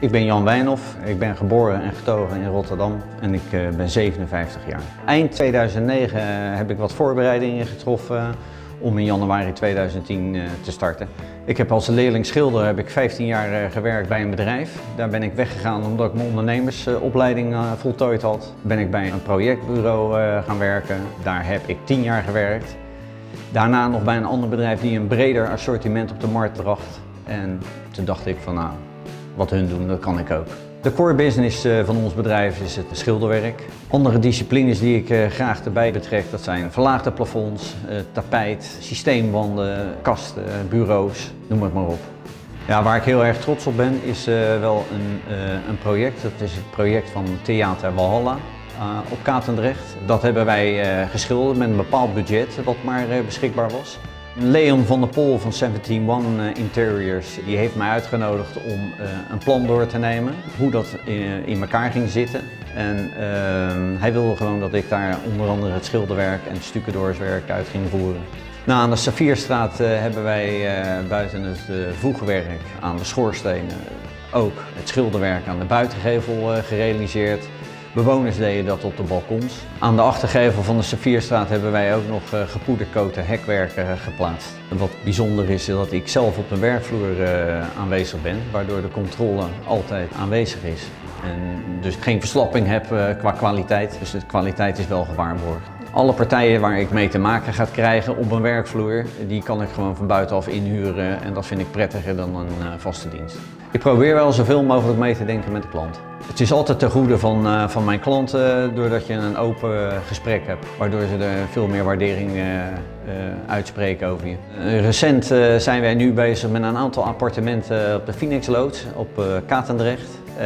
Ik ben Jan Wijnhoff, ik ben geboren en getogen in Rotterdam en ik ben 57 jaar. Eind 2009 heb ik wat voorbereidingen getroffen om in januari 2010 te starten. Ik heb als leerling schilder 15 jaar gewerkt bij een bedrijf. Daar ben ik weggegaan omdat ik mijn ondernemersopleiding voltooid had. Ben ik bij een projectbureau gaan werken. Daar heb ik 10 jaar gewerkt. Daarna nog bij een ander bedrijf die een breder assortiment op de markt bracht. En toen dacht ik van nou, wat hun doen, dat kan ik ook. De core business van ons bedrijf is het schilderwerk. Andere disciplines die ik graag erbij betrek, dat zijn verlaagde plafonds, tapijt, systeemwanden, kasten, bureaus, noem het maar op. Ja, waar ik heel erg trots op ben is wel een project. Dat is het project van Theater Walhalla op Katendrecht. Dat hebben wij geschilderd met een bepaald budget wat maar beschikbaar was. Leon van der Pol van 17ONE Interiors die heeft mij uitgenodigd om een plan door te nemen, hoe dat in elkaar ging zitten. En hij wilde gewoon dat ik daar onder andere het schilderwerk en het stucadoorswerk uit ging voeren. Nou, aan de Savierstraat hebben wij buiten het voegwerk aan de schoorstenen ook het schilderwerk aan de buitengevel gerealiseerd. Bewoners deden dat op de balkons. Aan de achtergevel van de Savierstraat hebben wij ook nog gepoederkoten hekwerk geplaatst. Wat bijzonder is dat ik zelf op de werkvloer aanwezig ben, waardoor de controle altijd aanwezig is. En dus geen verslapping heb qua kwaliteit, dus de kwaliteit is wel gewaarborgd. Alle partijen waar ik mee te maken ga krijgen op een werkvloer, die kan ik gewoon van buitenaf inhuren en dat vind ik prettiger dan een vaste dienst. Ik probeer wel zoveel mogelijk mee te denken met de klant. Het is altijd ten goede van mijn klanten doordat je een open gesprek hebt, waardoor ze er veel meer waardering uitspreken over je. Recent zijn wij nu bezig met een aantal appartementen op de Phoenix Loods op Katendrecht.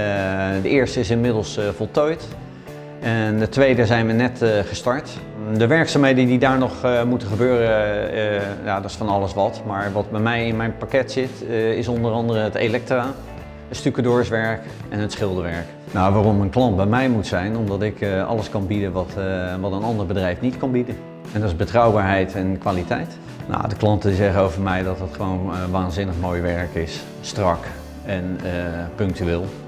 De eerste is inmiddels voltooid. En de tweede zijn we net gestart. De werkzaamheden die daar nog moeten gebeuren, ja, dat is van alles wat. Maar wat bij mij in mijn pakket zit, is onder andere het elektra, het stucadoorswerk en het schilderwerk. Nou, waarom een klant bij mij moet zijn? Omdat ik alles kan bieden wat een ander bedrijf niet kan bieden. En dat is betrouwbaarheid en kwaliteit. Nou, de klanten zeggen over mij dat het gewoon waanzinnig mooi werk is. Strak en punctueel.